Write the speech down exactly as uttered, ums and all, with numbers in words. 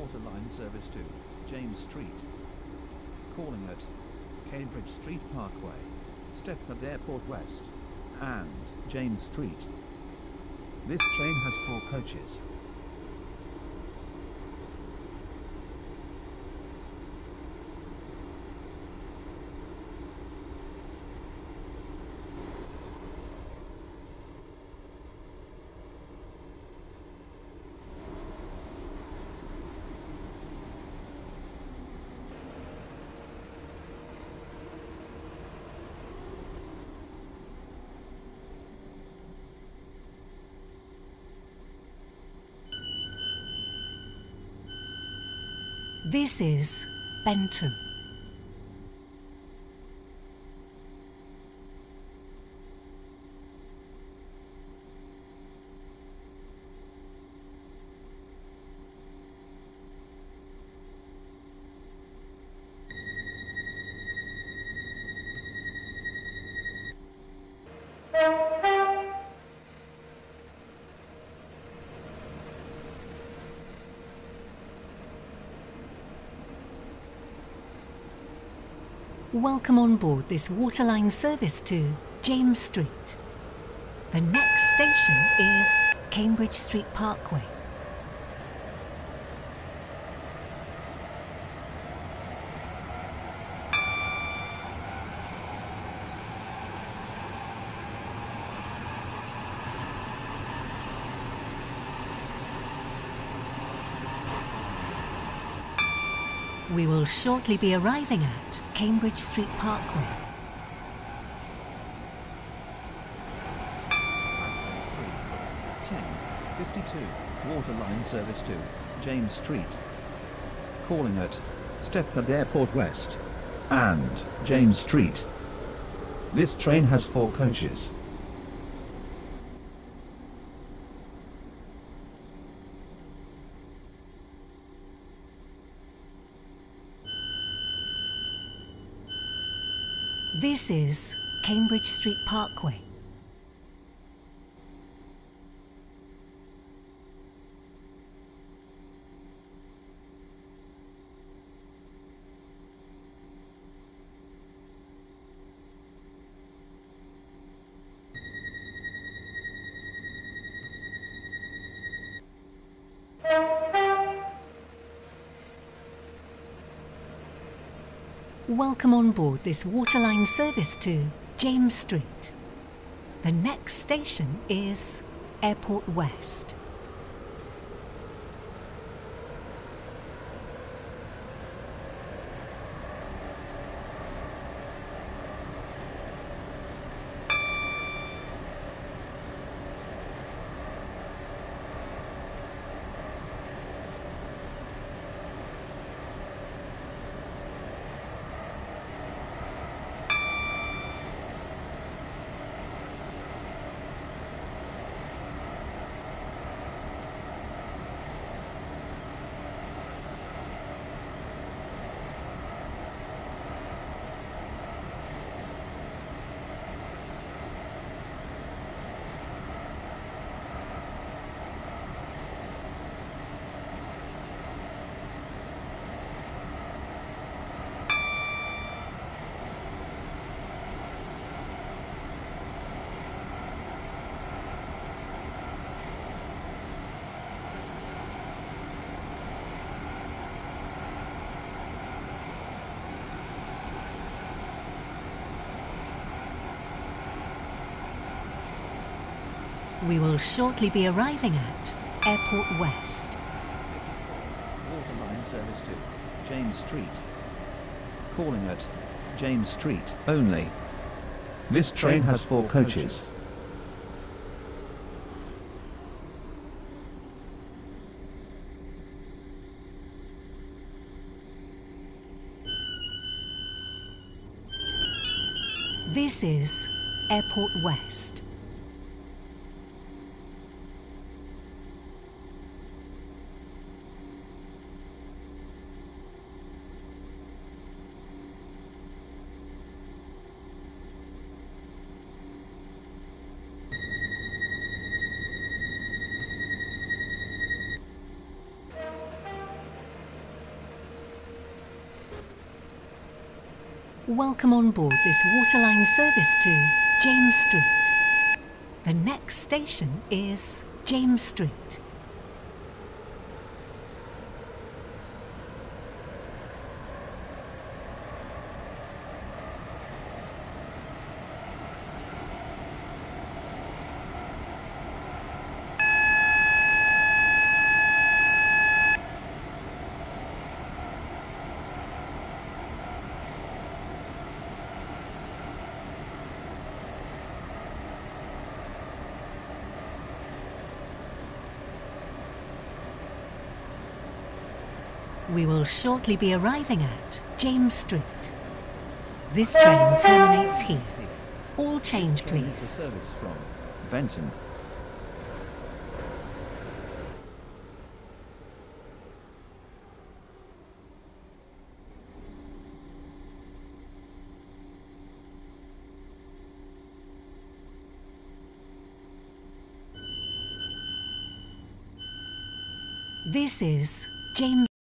Water line service to James Street. Calling at Cambridge Street Parkway, Stepford Airport West, and James Street. This train has four coaches. This is Benton. Welcome on board this waterline service to James Street. The next station is Cambridge Street Parkway. We will shortly be arriving at Cambridge Street Parkway. ten fifty-two, Waterline service to James Street. Calling at Stepford Airport West and James Street. This train has four coaches. This is Cambridge Street Parkway. Welcome on board this waterline service to James Street. The next station is Airport West. We will shortly be arriving at Airport West. Waterline service to James Street. Calling at James Street only. This train has four coaches. This is Airport West. Welcome on board this waterline service to James Street. The next station is James Street. We will shortly be arriving at James Street. This train terminates here. All change, This train is please. the service from Benton. This is James